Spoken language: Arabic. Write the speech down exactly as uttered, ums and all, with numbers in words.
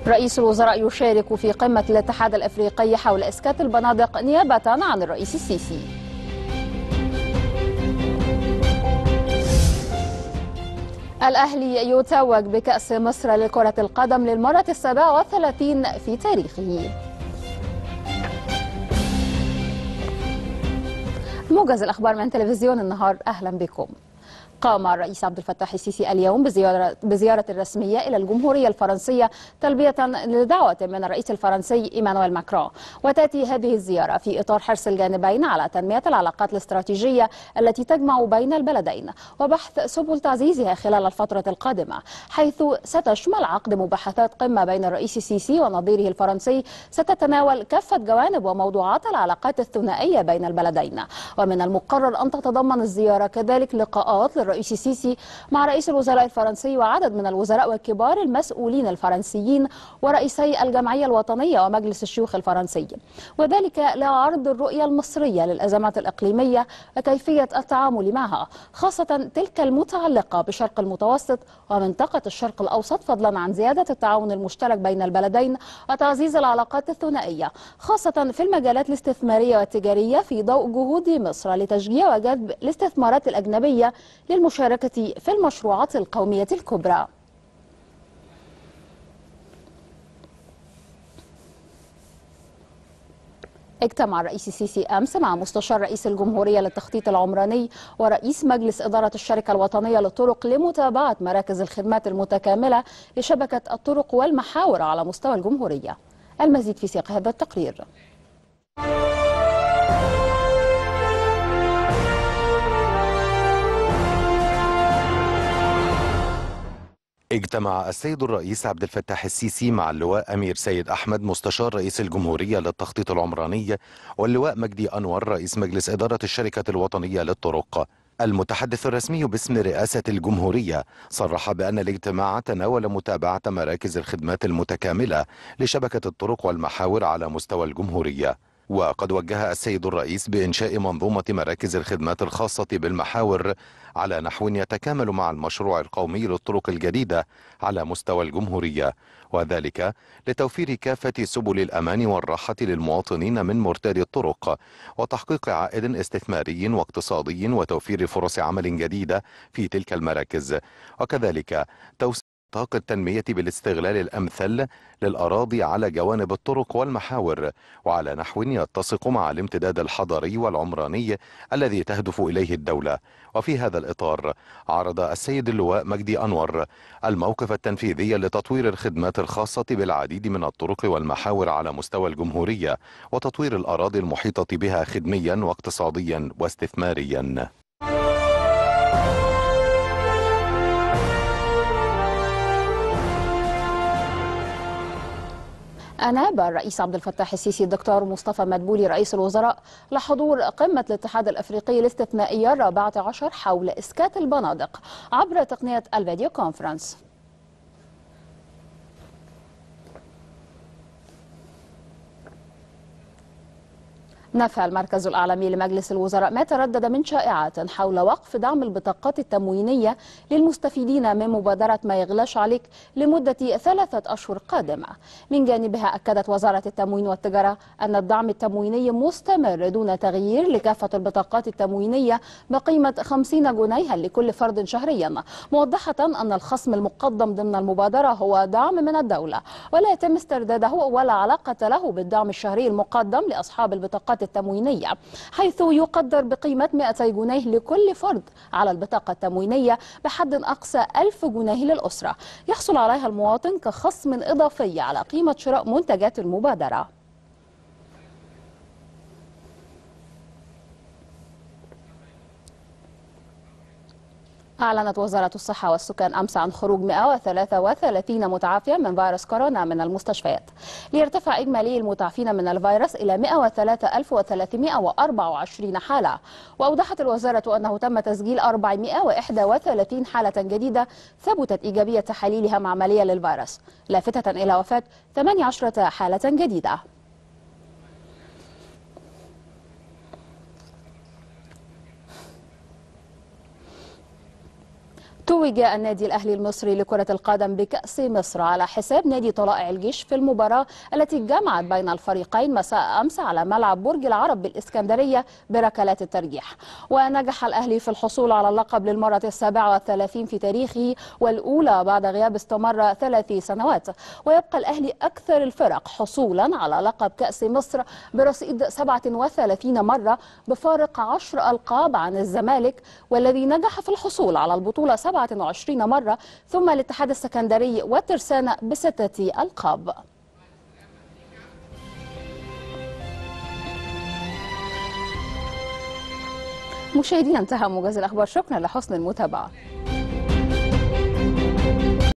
رئيس الوزراء يشارك في قمة الاتحاد الأفريقي حول إسكات البنادق نيابة عن الرئيس السيسي. الأهلي يتوج بكأس مصر لكرة القدم للمرة السابعة والثلاثين في تاريخه. موجز الأخبار من تلفزيون النهار، أهلا بكم. قام الرئيس عبد الفتاح السيسي اليوم بزيارة, بزيارة رسمية إلى الجمهورية الفرنسية تلبية لدعوة من الرئيس الفرنسي إيمانويل ماكرون. وتأتي هذه الزيارة في إطار حرص الجانبين على تنمية العلاقات الاستراتيجية التي تجمع بين البلدين وبحث سبل تعزيزها خلال الفترة القادمة، حيث ستشمل عقد مباحثات قمة بين الرئيس السيسي ونظيره الفرنسي ستتناول كافة جوانب وموضوعات العلاقات الثنائية بين البلدين. ومن المقرر أن تتضمن الزيارة كذلك لقاءات للرئيس الرئيس السيسي مع رئيس الوزراء الفرنسي وعدد من الوزراء وكبار المسؤولين الفرنسيين ورئيسي الجمعية الوطنية ومجلس الشيوخ الفرنسي، وذلك لعرض الرؤية المصرية للأزمات الإقليمية وكيفية التعامل معها، خاصة تلك المتعلقة بشرق المتوسط ومنطقة الشرق الأوسط، فضلا عن زيادة التعاون المشترك بين البلدين وتعزيز العلاقات الثنائية خاصة في المجالات الاستثمارية والتجارية، في ضوء جهود مصر لتشجيع وجذب الاستثمارات الأجنبية للمشاركة في المشروعات القومية الكبرى. اجتمع الرئيس السيسي أمس مع مستشار رئيس الجمهورية للتخطيط العمراني ورئيس مجلس إدارة الشركة الوطنية للطرق لمتابعة مراكز الخدمات المتكاملة لشبكة الطرق والمحاور على مستوى الجمهورية. المزيد في سياق هذا التقرير. اجتمع السيد الرئيس عبد الفتاح السيسي مع اللواء أمير سيد أحمد مستشار رئيس الجمهورية للتخطيط العمراني واللواء مجدي أنور رئيس مجلس إدارة الشركة الوطنية للطرق. المتحدث الرسمي باسم رئاسة الجمهورية صرح بأن الاجتماع تناول متابعة مراكز الخدمات المتكاملة لشبكة الطرق والمحاور على مستوى الجمهورية. وقد وجه السيد الرئيس بإنشاء منظومة مراكز الخدمات الخاصة بالمحاور على نحو يتكامل مع المشروع القومي للطرق الجديدة على مستوى الجمهورية، وذلك لتوفير كافة سبل الأمان والراحة للمواطنين من مرتادي الطرق وتحقيق عائد استثماري واقتصادي وتوفير فرص عمل جديدة في تلك المراكز، وكذلك توسيع نطاق التنمية بالاستغلال الأمثل للأراضي على جوانب الطرق والمحاور وعلى نحو يتسق مع الامتداد الحضري والعمراني الذي تهدف إليه الدولة. وفي هذا الإطار عرض السيد اللواء مجدي أنور الموقف التنفيذي لتطوير الخدمات الخاصة بالعديد من الطرق والمحاور على مستوى الجمهورية وتطوير الأراضي المحيطة بها خدميا واقتصاديا واستثماريا. أناب الرئيس عبد الفتاح السيسي الدكتور مصطفى مدبولي رئيس الوزراء لحضور قمة الاتحاد الأفريقي الاستثنائية الرابعة عشر حول إسكات البنادق عبر تقنية الفيديو كونفرنس. نفى المركز الأعلامي لمجلس الوزراء ما تردد من شائعات حول وقف دعم البطاقات التموينية للمستفيدين من مبادرة ما يغلاش عليك لمدة ثلاثة أشهر قادمة. من جانبها أكدت وزارة التموين والتجارة أن الدعم التمويني مستمر دون تغيير لكافة البطاقات التموينية بقيمة خمسين جنيها لكل فرد شهريا، موضحة أن الخصم المقدم ضمن المبادرة هو دعم من الدولة ولا يتم استرداده ولا علاقة له بالدعم الشهري المقدم لأصحاب البطاقات التموينية، حيث يقدر بقيمة مئتي جنيه لكل فرد على البطاقة التموينية بحد أقصى ألف جنيه للأسرة يحصل عليها المواطن كخصم إضافي على قيمة شراء منتجات المبادرة. أعلنت وزارة الصحة والسكان أمس عن خروج مئة وثلاثة وثلاثين متعافيا من فيروس كورونا من المستشفيات، ليرتفع إجمالي المتعافين من الفيروس إلى مئة وثلاثة آلاف وثلاثمئة وأربعة وعشرين حالة. وأوضحت الوزارة أنه تم تسجيل أربعمئة وواحد وثلاثين حالة جديدة ثبتت إيجابية تحاليلها معملية للفيروس، لافتة إلى وفاة ثمانية عشر حالة جديدة. توج النادي الأهلي المصري لكرة القدم بكأس مصر على حساب نادي طلائع الجيش في المباراة التي جمعت بين الفريقين مساء أمس على ملعب برج العرب بالإسكندرية بركلات الترجيح. ونجح الأهلي في الحصول على اللقب للمرة السابعة والثلاثين في تاريخه والأولى بعد غياب استمر ثلاث سنوات. ويبقى الأهلي أكثر الفرق حصولا على لقب كأس مصر برصيد سبعة وثلاثين مرة بفارق عشر ألقاب عن الزمالك والذي نجح في الحصول على البطولة سبعة وعشرين مرة، ثم الاتحاد السكندري والترسانة بستة ألقاب. مشاهدينا، انتهى موجز الأخبار. شكرا لحسن المتابعة.